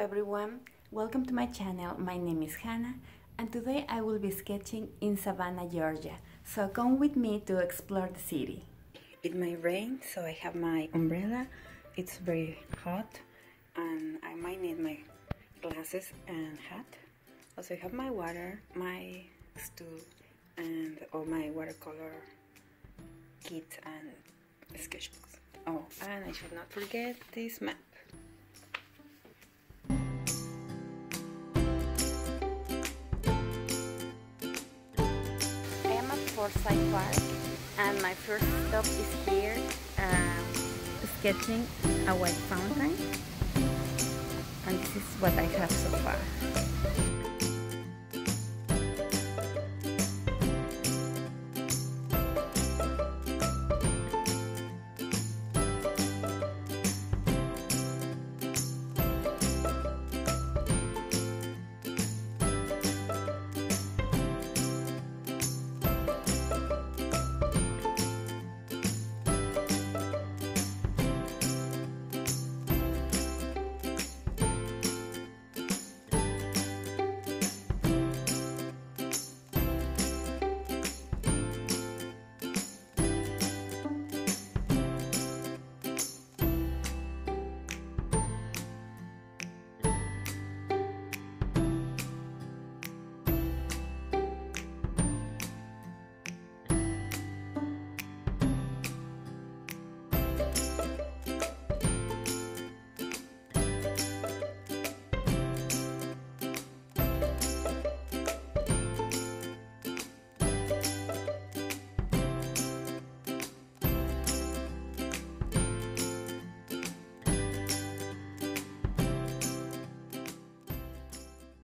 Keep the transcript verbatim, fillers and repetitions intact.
everyone, welcome to my channel. My name is Hannah and today I will be sketching in Savannah, Georgia. So come with me to explore the city. It may rain, so I have my umbrella. It's very hot and I might need my glasses and hat. Also I have my water, my stool and all my watercolor kit and sketchbooks. Oh, and I should not forget this map. Forsyth Park, and my first stop is here, uh, sketching a white fountain, and this is what I have so far.